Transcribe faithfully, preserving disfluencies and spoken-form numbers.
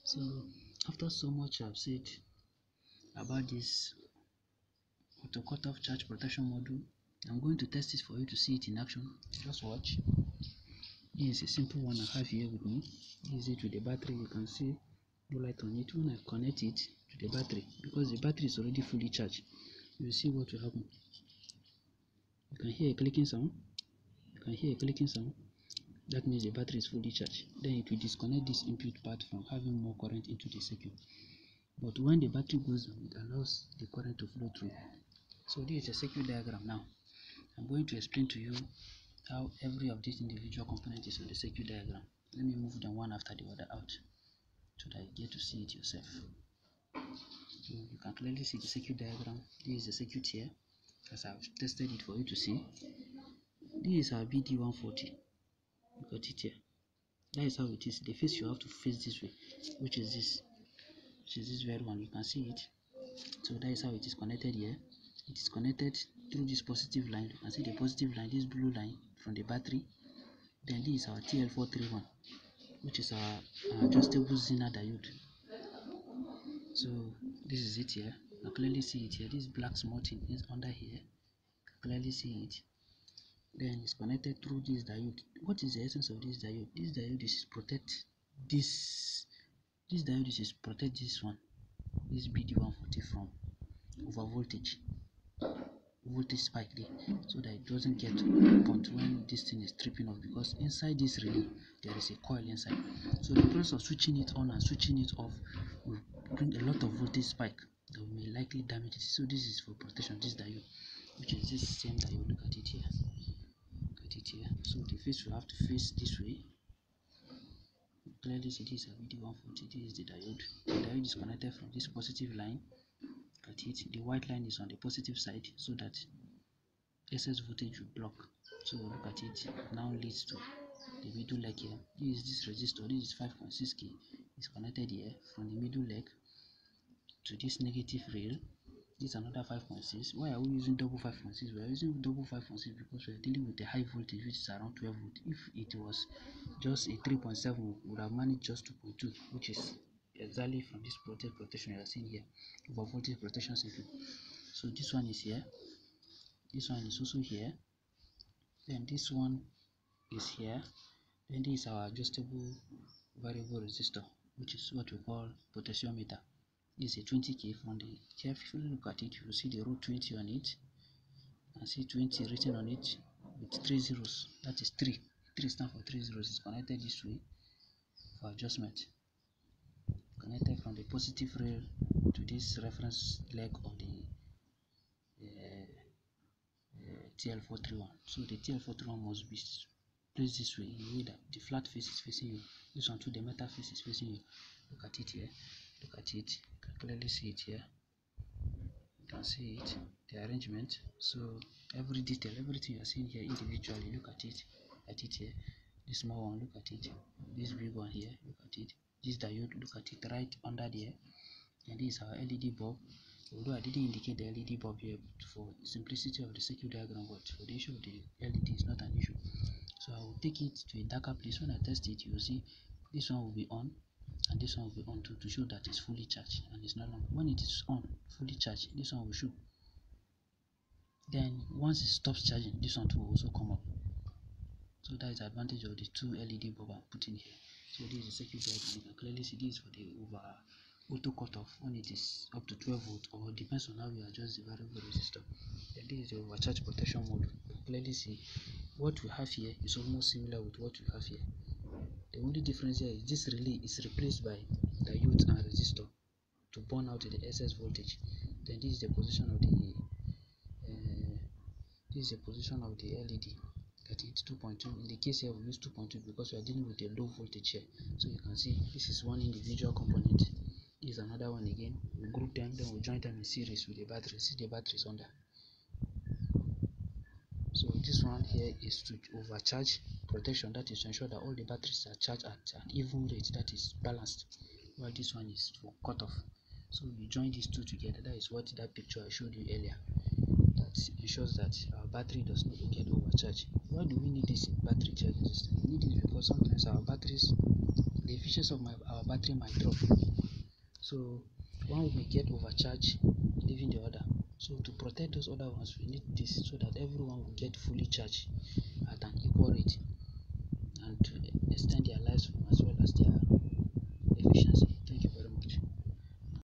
So after so much I've said about this auto cut off charge protection module, I'm going to test it for you to see it in action. Just watch. This is a simple one I have here with me. This is it with the battery. You can see the light on it. When I connect it to the battery, because the battery is already fully charged, you will see what will happen. You can hear a clicking sound. You can hear a clicking sound. That means the battery is fully charged. Then it will disconnect this input part from having more current into the circuit. But when the battery goes down, it allows the current to flow through. So this is a circuit diagram now. I'm going to explain to you how every of these individual components is on the circuit diagram. Let me move them one after the other out so that you get to see it yourself. So you can clearly see the circuit diagram. This is the circuit here, as I've tested it for you to see. This is our B D one forty. You got it here. That is how it is. The face you have to face this way, which is this, which is this very one. You can see it. So that is how it is connected here. It is connected through this positive line. You can see the positive line, this blue line from the battery. Then this is our T L four thirty-one, which is our, our adjustable Zener diode. So this is it here. You can clearly see it here. This black small thing is under here. You can clearly see it. Then it's connected through this diode. What is the essence of this diode? This diode is protect this. This diode is protect this one, this B D one forty from over voltage, voltage spike there, so that it doesn't get pumped when this thing is tripping off. Because inside this relay there is a coil inside. So the process of switching it on and switching it off will bring a lot of voltage spike that may likely damage it. So this is for protection. This diode, which is this same diode. Look at it here. It here. So the face will have to face this way. Clearly see this is a B D one forty. This is the diode. The diode is connected from this positive line. At it, the white line is on the positive side, so that excess voltage will block. So look at it. Now leads to the middle leg here. This is this resistor. This is five point six K. It's connected here from the middle leg to this negative rail. This is another five point six. Why are we using double five point six? We are using double five point six because we are dealing with a high voltage, which is around twelve volt. If it was just a three point seven, we would have managed just two point two, which is exactly from this voltage protection you are seeing here, over voltage protection circuit. So this one is here. This one is also here. Then this one is here. Then this is our adjustable variable resistor, which is what we call potentiometer. This is a twenty K. From the carefully look at it, you will see the row twenty on it, and see twenty written on it with three zeros. That is three. Three stands for three zeros. It's connected this way for adjustment. Connected from the positive rail to this reference leg of the uh, uh, T L four thirty-one. So the T L four thirty-one must be placed this way, in a way that the flat face is facing you. This one too, the metal face is facing you. Look at it here. Look at it. You can clearly see it here. You can see it, the arrangement. So every detail, everything you are seeing here individually, look at it. At it here. This small one, look at it. This big one here, look at it. This diode, look at it right under there. And this is our L E D bulb. Although I didn't indicate the L E D bulb here for simplicity of the circuit diagram, but for the issue of the L E D is not an issue. So I will take it to a darker place. When I test it, you will see this one will be on, and this one will be on too, to show that it's fully charged and it's no longer. When it is on, fully charged, this one will show. Then once it stops charging, this one too will also come up. So that is the advantage of the two L E D bulbs I'm putting here. So this is the circuit diagram. You can clearly see this for the over auto cutoff when it is up to twelve volt, or depends on how you adjust the variable resistor. Then this is the overcharge protection mode. You can clearly see what we have here is almost similar with what we have here. The only difference here is this relay is replaced by diode and resistor to burn out the excess voltage. Then this is the position of the uh, this is the position of the L E D. That is two point two. In the case here, we use two point two because we are dealing with a low voltage here. So you can see this is one individual component. This is another one again. We group them, then we join them in series with the battery. See the batteries under. So this one here is to overcharge protection. That is to ensure that all the batteries are charged at an even rate, that is balanced. While this one is for cutoff. So you join these two together. That is what that picture I showed you earlier. That ensures that our battery does not get overcharged. Why do we need this battery charging system? We need it because sometimes our batteries the efficiency of my our battery might drop. So one may get overcharged, leaving the other. So to protect those other ones, we need this so that everyone will get fully charged at an equal rate.